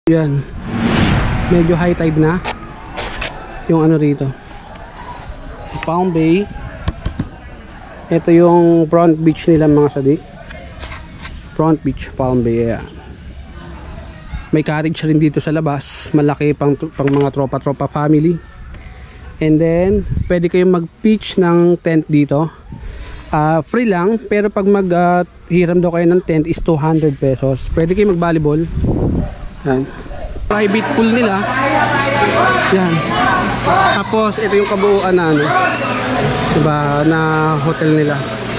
Yan. Medyo high tide na. Yung ano rito. Palm Bay. Ito yung front beach nila mga sadik. Front beach, Palm Bay. Yan. May cottage rin dito sa labas. Malaki pang mga tropa-tropa family. And then, pwede kayong mag-pitch ng tent dito. Free lang. Pero pag mag-hiram daw kayo ng tent is 200 pesos. Pwede kayong mag-volleyball. Yan. Private pool nila. Yan. Tapos ito yung kabuuan na ano, diba, na hotel nila.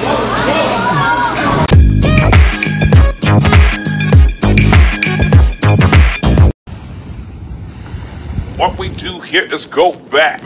What we do here is go back.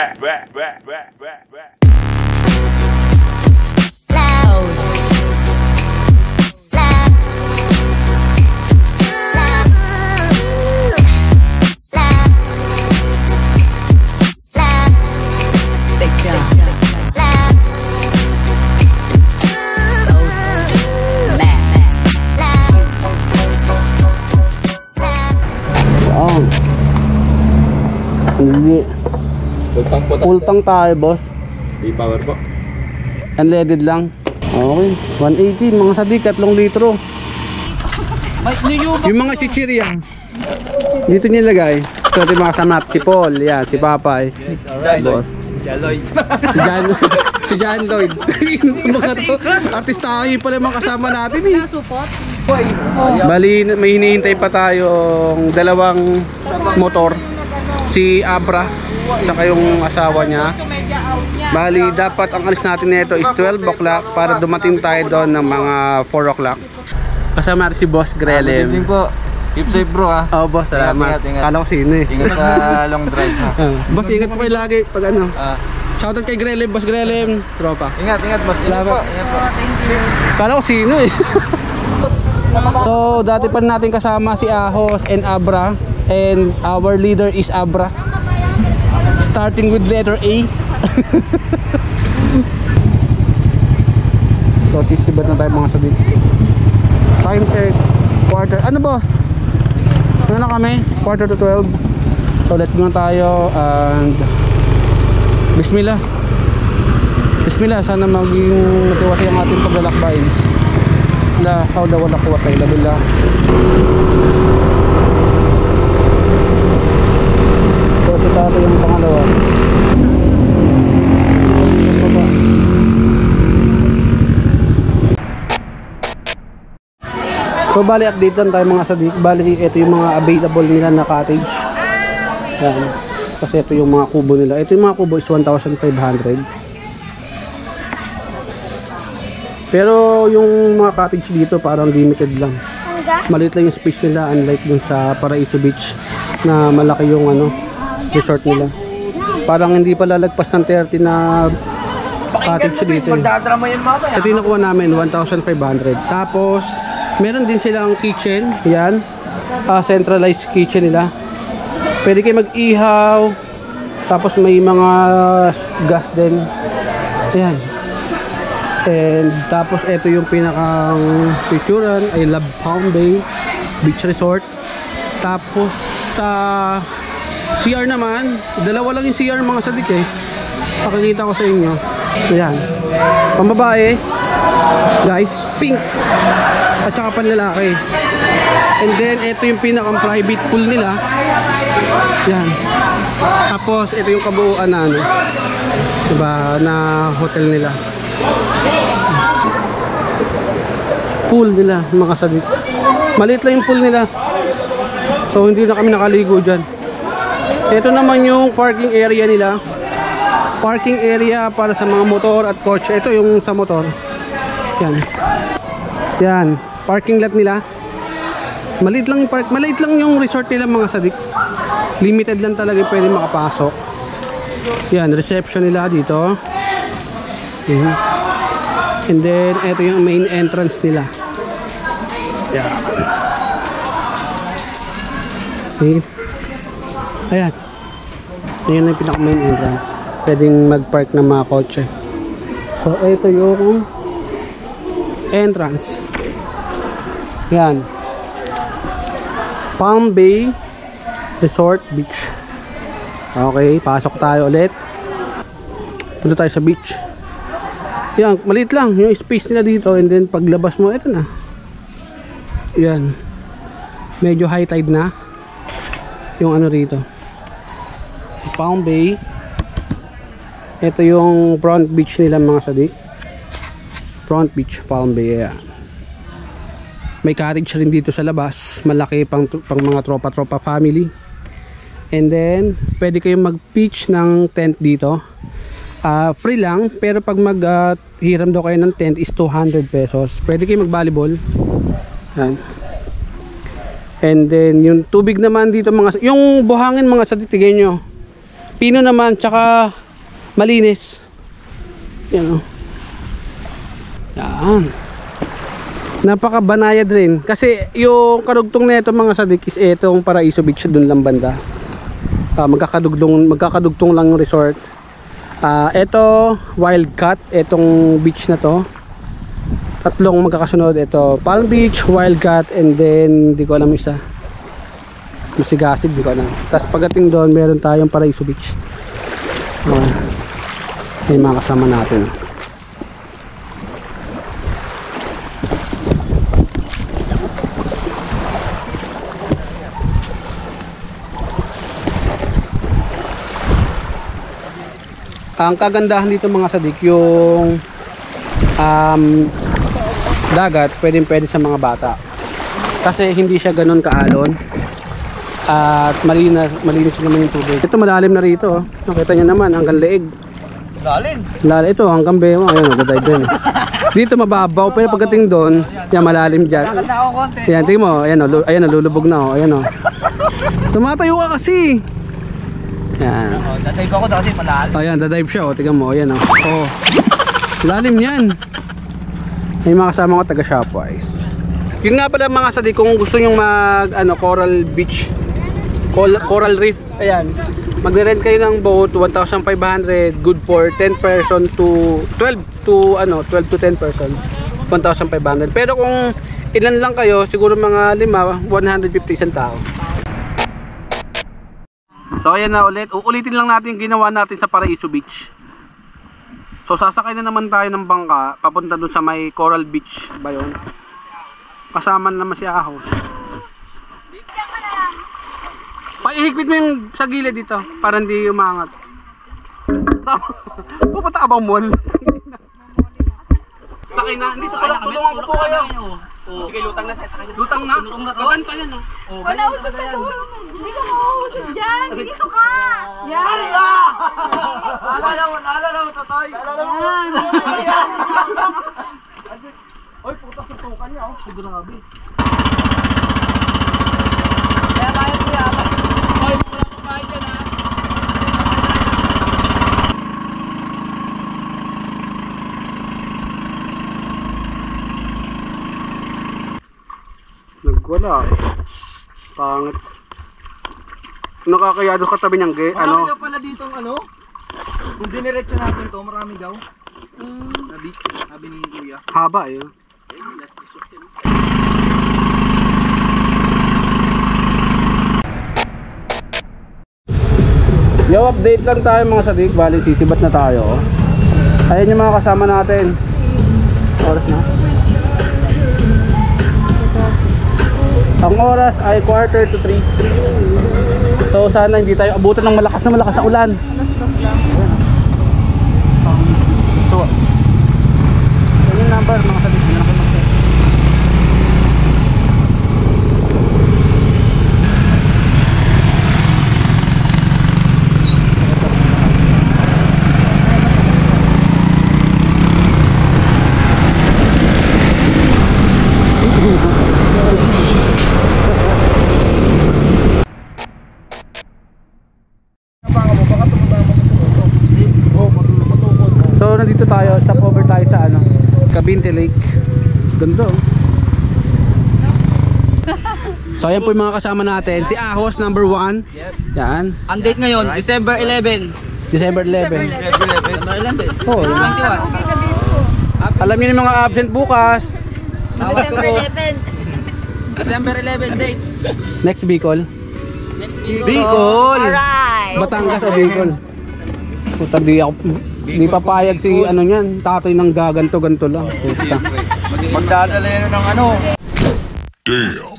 Hindi. Full tank tayo, boss. Power po. Unleaded lang. Okay. 180 mga sadik, 3 litro. Yung mga chichirya dito nilagay. So ito yung mga samat. Si Paul, yan, si Papay. Yes, alright. Boss. Jaloy. Si John Lloyd. Mga to, artistahin pala mga kasama natin eh. Bali, may hinihintay pa tayong dalawang motor. Si Abra, saka yung asawa niya. Bali, dapat ang alis natin nito is 12 o'clock para dumating tayo doon ng mga 4 o'clock. Kasama natin si Boss Grelem. Good evening po. Keep safe bro ha. Oh boss, salamat. Ingat. Kala ko sino eh. Ingat sa long drive ha. Boss, ingat po kayo lagi pag ano. Shoutout kay Grelem, Boss Grelem. Tropa. Ingat boss. Ingat po. Ingat po. Kala ko sino eh. So, dati pa natin kasama si Ahos and Abra. And our leader is Abra. Starting with letter A. So, sisibat na tayo mga sabi. Time check. Quarter. Ano boss? Ano na kami? Quarter to 12. So, let's go na tayo. And Bismillah. Bismillah. Sana maging matiwasi ang ating paglalakbayin. La hawla wala quwwata illa billah. So ito tayo yung pangalawa. So bali update lang tayo mga sadik. Bali ito yung mga available nila na cottage. Yan. Kasi ito yung mga kubo nila. Ito yung mga kubo is 1,500. Pero yung mga cottage dito parang limited lang. Maliit lang yung space nila, unlike dun sa Paraiso Beach na malaki yung ano, resort nila. Parang hindi pa lalagpas ng 30 na cottage dito. Ito yung nakuha namin, 1,500. Tapos meron din silang kitchen. Yan, centralized kitchen nila. Pwede kayo mag-ihaw. Tapos may mga gas din. Ayan. And tapos ito yung pinakang picturean ay Love Palm Bay Beach Resort. Tapos sa CR naman, dalawa lang yung CR mga sadik eh. Pakikita ko sa inyo. Ayan. Pambabae, guys, pink. At saka panlalaki. And then ito yung pinakang private pool nila. Ayan. Tapos ito yung kabuuan na ano, diba, na hotel nila. Pool nila mga sadik. Maliit lang yung pool nila. So hindi na kami nakaligo dyan. Ito naman yung parking area nila. Parking area para sa mga motor at kotse. Ito yung sa motor. Yan. Yan. Parking lot nila. Maliit lang yung resort nila mga sadik. Limited lang talaga pwede makapasok. Yan. Reception nila dito. And then ito yung main entrance nila. Yeah. Okay. Ayan. Ayan yung pinaka main entrance. Pwedeng mag-park ng mga kotse. So ito yung entrance. Yan. Palm Bay Resort Beach. Okay, pasok tayo ulit. Punta tayo sa beach. Yan, maliit lang yung space nila dito, and then paglabas mo, ito na. Yan. Medyo high tide na yung ano rito. Palm Bay. Ito yung front beach nila mga sadik. Front beach, Palm Bay. Yan. May cottage rin dito sa labas. Malaki pang mga tropa-tropa family. And then pwede kayong mag-pitch ng tent dito. Free lang, pero pag hiram daw kayo ng tent is 200 pesos. Pwede kayo mag-volleyball. Yan. And then yung tubig naman dito mga, yung buhangin mga sa titigay nyo, pino naman tsaka malinis. Yan o. Yan. Napakabanayad rin. Kasi yung karugtong na ito mga sadik is itong Paraiso Beach dun lang banda. Magkakadugtong lang yung resort. Ito Wildcat, itong beach na to, tatlong magkakasunod. Ito Palm Beach, Wildcat, and then hindi ko alam isa, Masigasig, hindi ko alam. Tapos pagdating doon meron tayong Paraiso Beach. May mga kasama natin. Ang kagandahan dito mga sadik, yung dagat pwede sa mga bata kasi hindi siya ganun kaalon at malinis naman yung tubig. Ito malalim na rito, nakita nyo naman hanggang leeg. Lalim ito hanggang bema. Ayun, nagadive din. Dito mababaw, pero pagdating doon yan malalim dyan. Yan, tingin mo, ayan nalulubog na. Ayan o, tumatayo ka kasi. Yan. Dadive ako kasi malalim. Ayan, dadive siya. Tingnan mo. Ayan o. Oh. Lalim yan. May mga kasama ko taga Shopwise. Yun nga pala mga sadik, kung gusto nyong mag Coral Beach, Coral Reef, ayan, magre-rent kayo ng boat, 1,500, good for 10 person to 12 to 10 person, 1,500. Pero kung ilan lang kayo, siguro mga 5, 150 isang tao. So ayan na ulit, uulitin lang natin yung ginawa natin sa Paraiso Beach. So sasakay na naman tayo ng bangka papunta dun sa may Coral Beach ba yun? Kasama na naman si Ahos. Paihigpit mo yung sa gilid dito para hindi umangat. Pupunta ka bang mall? Sakay na, dito pala, tulungan ko po kayo. Sige, lutang na siya. Lutang na? Gagan ka yan, oh. Wala usap na doon. Hindi ka mauusap dyan. Dito ka. Yan. Alala mo, Totoy. Yan. Oy, puta sa tukan niya, oh. Grabe. Kaya kaya ko yata. Oy, wala ko kahit ka na. Nagwala. Pangit. Nakakayado katabi niyang Marami daw pala dito kung diniretso natin to, marami daw. Sabi ni Kuya. Haba eh. Yo, update lang tayo mga sadik. Bali sisibat na tayo. Ayan yung mga kasama natin. Oras na. Ang oras ay 2:45. So sana hindi tayo abutan ng malakas na ulan. Ito. Yan yung number mga sadik. So nandito tayo, stop over tayo sa Cabinte Lake. Ganda oh. So ayan po yung mga kasama natin. Si Ahos number 1. Yes. Yan. Ang date ngayon, December 11. December 11. December 11. Oh, 21. alam niyo yung mga absent bukas. Bawas ko po. December 11 date. Next Bicol. Next week. Bicol! Alright. Batangas o Bicol. Puta, di papayag si ano niyan, tatay ng gaganto-ganto lang. Puta. Magdadala yan ng ano. Damn.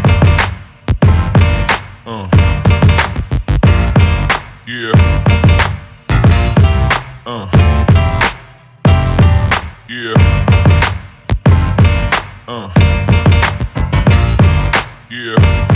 Yeah. Yeah. Yeah.